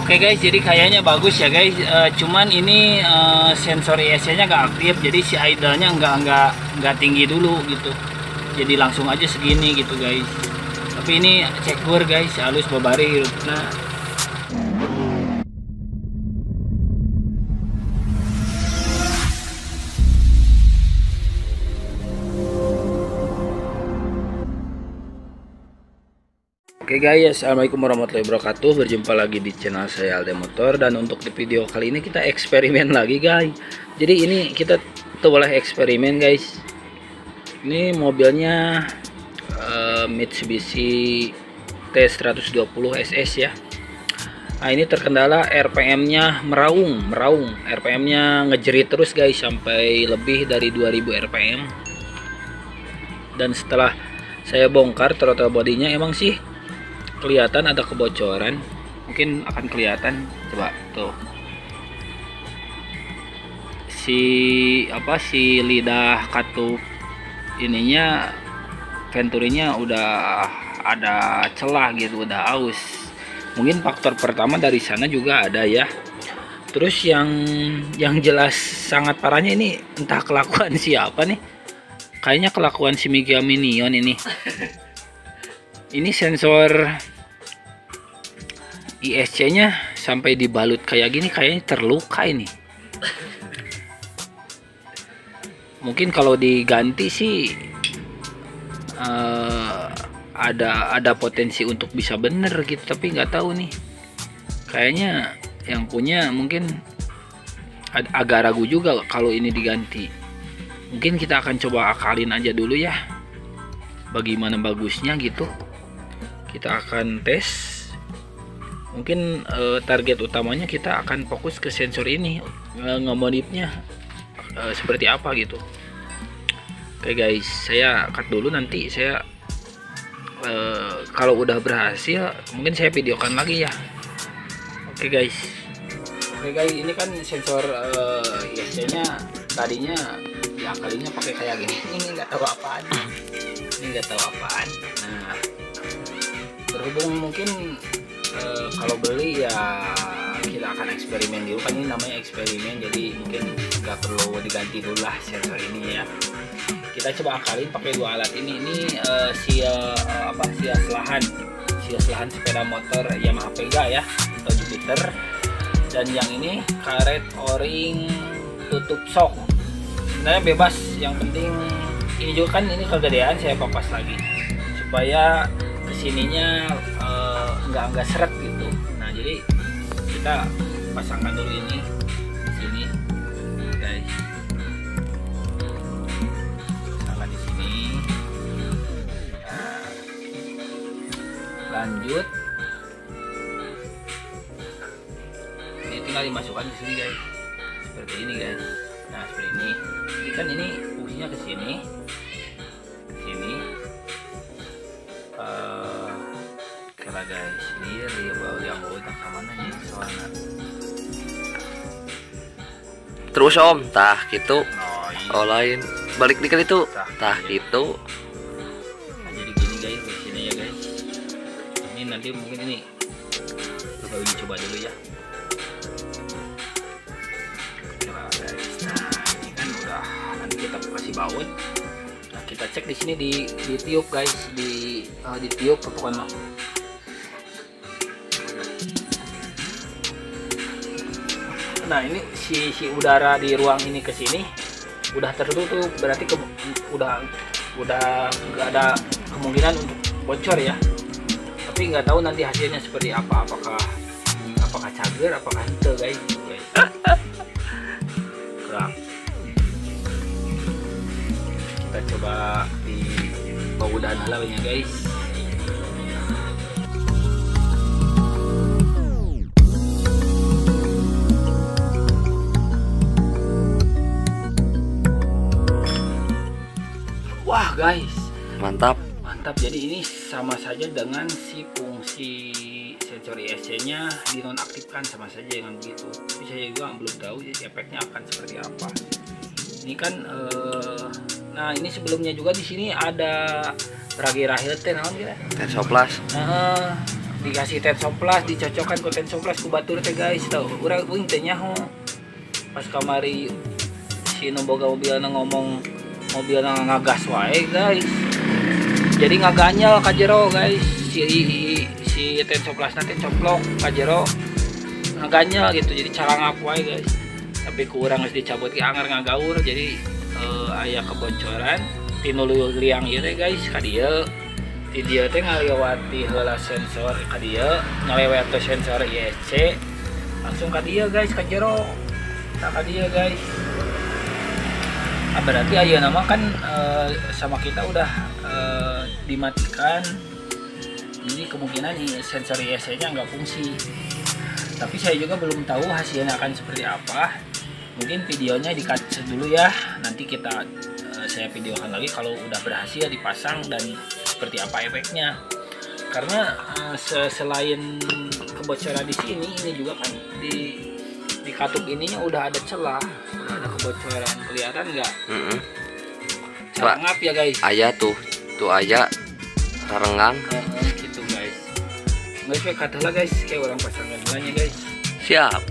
Oke guys, jadi kayaknya bagus ya guys. Cuman ini sensor ISC-nya nggak aktif, jadi si idle-nya nggak tinggi dulu gitu. Jadi langsung aja segini gitu guys. Tapi ini cek bor guys, halus babari. Nah, oke guys, assalamualaikum warahmatullahi wabarakatuh. Berjumpa lagi di channel saya Alde Motor. Dan untuk di video kali ini kita eksperimen lagi guys. Jadi ini kita boleh eksperimen guys. Ini mobilnya Mitsubishi T120 SS ya. Nah ini terkendala RPM-nya meraung. RPM-nya ngejerit terus guys sampai lebih dari 2000 RPM. Dan setelah saya bongkar throttle bodinya, emang sih kelihatan ada kebocoran, mungkin akan kelihatan. Coba tuh si lidah katup ininya, venturinya udah ada celah gitu, udah aus. Mungkin faktor pertama dari sana juga ada ya. Terus yang jelas sangat parahnya ini entah kelakuan siapa nih, kayaknya kelakuan si Mega Minion ini. Ini sensor ISC-nya sampai dibalut kayak gini, kayaknya terluka ini. Mungkin kalau diganti sih ada potensi untuk bisa bener gitu, tapi nggak tahu nih. Kayaknya yang punya mungkin agak ragu juga kalau ini diganti. Mungkin kita akan coba akalin aja dulu ya, bagaimana bagusnya gitu. Kita akan tes. Mungkin target utamanya kita akan fokus ke sensor ini, ngemodifnya seperti apa gitu. Oke guys, saya cut dulu, nanti saya kalau udah berhasil mungkin saya videokan lagi ya. Oke guys, ini kan sensor ISC-nya tadinya diakalinya pakai kayak gini. Ini nggak tahu apaan. Nah, berhubung mungkin kalau beli ya kita akan eksperimen dulu kan, ini namanya eksperimen, jadi mungkin nggak perlu diganti dulu lah sensor ini ya. Kita coba akalin pakai dua alat ini seal selahan sepeda motor Yamaha Pega ya, atau Jupiter. Dan yang ini karet o-ring tutup sok. Sebenarnya bebas, yang penting ini juga kan ini kegedean, saya papas lagi supaya kesininya nggak seret gitu. Nah jadi kita pasangkan dulu ini di sini guys, pasangkan di sini. Nah, lanjut ini tinggal dimasukkan ke sini guys, seperti ini guys. Nah seperti ini. Jadi kan ini fungsinya ke sini, kalau guys ini yang udah kemana nih soalnya. Terus om, tah gitu. Oh, lain balik dikit itu, tah gitu. Nah, jadi gini guys, di sini ya guys. Ini nanti mungkin ini kita uji coba dulu ya. Coba guys. Nah ini kan udah, nanti kita kasih baut. Nah kita cek di sini di tiup guys, di tiup pokoknya. Nah ini si udara di ruang ini ke sini udah tertutup, berarti udah nggak ada kemungkinan untuk bocor ya. Tapi nggak tahu nanti hasilnya seperti apa, apakah cager, apakah ente guys. Kita coba di bau dan halaunya guys. Wah guys, mantap. Jadi ini sama saja dengan si fungsi sensor ISC-nya dinonaktifkan, sama saja dengan begitu. Tapi saya juga belum tahu efeknya akan seperti apa. Ini kan nah ini sebelumnya juga di sini ada ragi rahil teh naon kira? Tensoplas. dikasih tensoplas, dicocokkan ke tensoplas ku batur teh guys. Tahu urang uing teh nyaho pas kamari si nu boga mobilna ngomong mobilna ngagas wae guys, jadi ngaganyal ka jero guys. Si tensoplasna teh coplok ka jero ngaganyal gitu, jadi calangap wae guys. Tapi kurang geus dicabut ki anger ngagaur, jadi aya kebocoran tinu liang ieu teh guys ka dieu. Di dieu teh ngalewati heula sensor ka dieu, ngalewati sensor ISC langsung ka dieu guys ka jero. Nah ka dieu guys. Berarti ayeuna mah kan sama kita udah dimatikan. Jadi kemungkinan sensor ISC-nya nggak fungsi. Tapi saya juga belum tahu hasilnya akan seperti apa. Mungkin videonya di-cut dulu ya. Nanti saya videokan lagi kalau udah berhasil dipasang dan seperti apa efeknya. Karena selain kebocoran di sini, ini juga kan di katup ininya udah ada celah, udah ada kebocoran, kelihatan nggak? Ngap ya guys. Aya tuh aya renggang. Gitu guys. Nggak usah kata lah guys, kayak orang pasangan lainnya guys. Siap.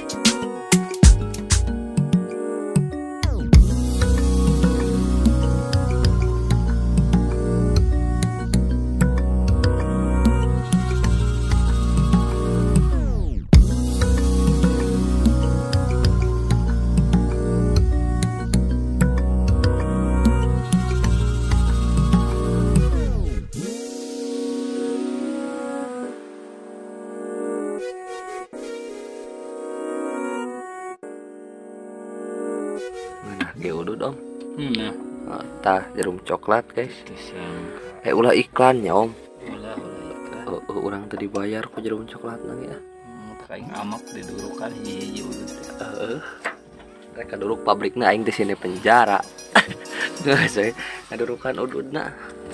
Udud om. Nah. Tah jarum coklat guys. Ulah iklannya om. Ulah iklan. Orang tadi bayar ku jarum coklat nang ya. Kaing amak didurukan hiji udud. Mereka duruk pabrikna aing di sini penjara. Nggak saya ngadurukan ududna.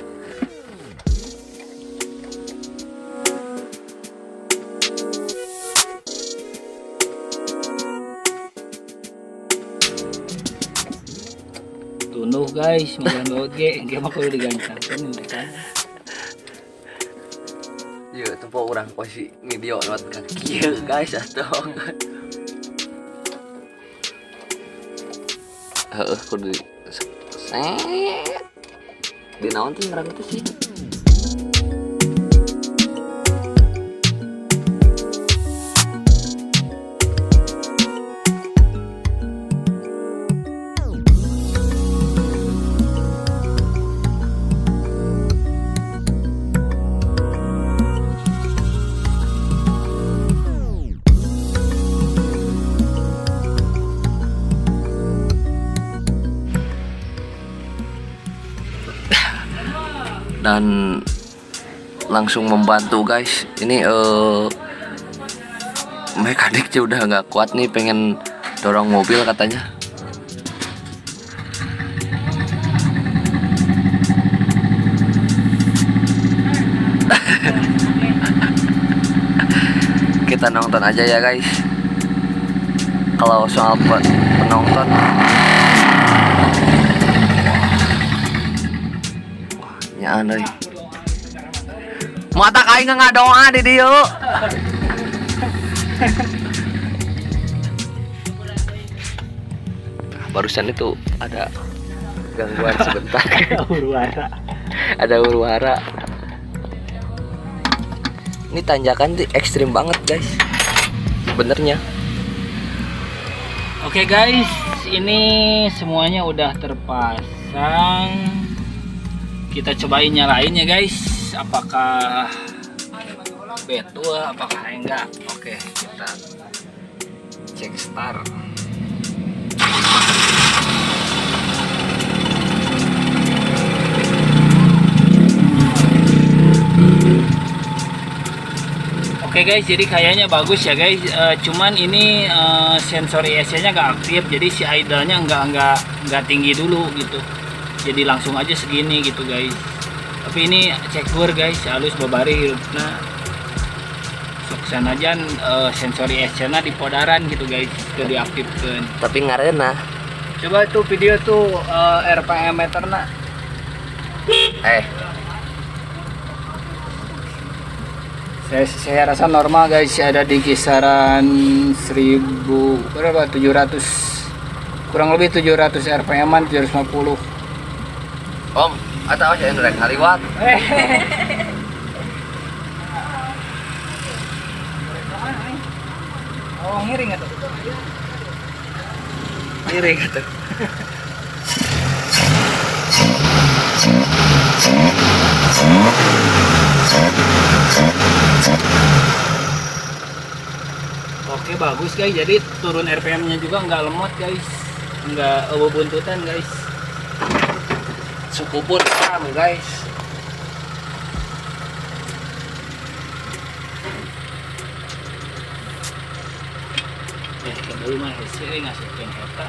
Tunduh guys, magang oge, ge mah kudu digancangkeun kan. Ieu tempo urang posisi video not ka kieu guys atuh. Kudu set. Di naon teh ngarang teh sih? Dan langsung membantu guys. Ini mekaniknya udah nggak kuat nih, pengen dorong mobil katanya. Kita nonton aja ya guys. Kalau soal penonton, aneh. Mata kain nggak doa di dia. Barusan itu ada gangguan sebentar. Ada huru-hara. Ini tanjakan tuh ekstrim banget guys. Benernya. Oke guys, ini semuanya udah terpasang. Kita cobain nyalain ya guys, apakah betul apakah enggak. Oke, kita cek start. Oke guys, jadi kayaknya bagus ya guys. Cuman ini sensor ISC-nya nggak aktif, jadi si idle-nya nggak tinggi dulu gitu. Jadi langsung aja segini gitu guys. Tapi ini cek bur guys, halus babari hirupna. Sok sanajan sensor ISC-na di podaran gitu guys, itu diaktifkan. Tapi ngarena. Coba tuh video tuh RPM meterna. Saya rasa normal guys, ada di kisaran 1000 berapa 700, kurang lebih 700 RPM-an, 750. Om, atau saya ngerek kaliwat. Oh, ngiring atau? Miring gitu. Oke, bagus guys. Jadi turun RPM-nya juga nggak lemot guys, nggak buntutan guys. Suku pun paham guys. Kedua mah sih ngasupkeun eta.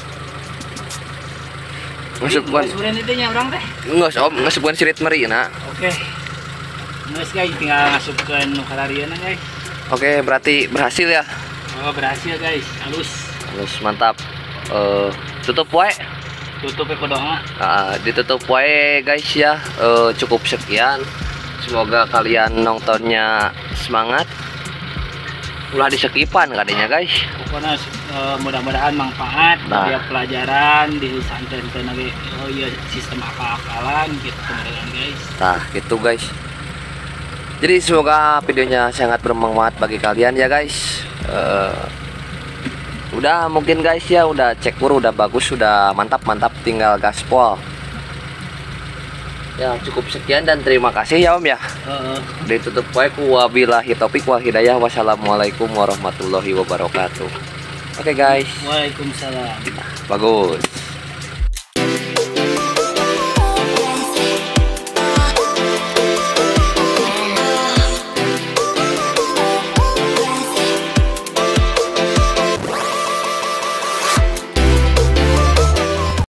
Ngasupkeun. Sudah itu nya orang teh. Nggak om, ngasupkeun sirit meri na. Oke. Nges guys, tinggal ngasupkeun nu kalariana guys. Oke, berarti berhasil ya. Oh, berhasil guys. Halus. Halus, mantap. Tutup wae. Tutup kodonga. Ditutup wae guys ya. Cukup sekian. Semoga kalian nontonnya semangat. Ulah disekipan katanya guys. Pokoknya mudah-mudahan manfaat dari pelajaran di santen lagi. Oh iya, sistem akal-akalan gitu kemudian guys. Nah gitu guys. Jadi semoga videonya sangat bermanfaat bagi kalian ya guys. Udah mungkin guys ya, udah cekur, udah bagus, udah mantap, tinggal gaspol. Ya cukup sekian dan terima kasih ya om ya. Ditutup wae ku wabillahi taufik wal hidayah. Wassalamualaikum warahmatullahi wabarakatuh. Oke guys. Waalaikumsalam. Bagus.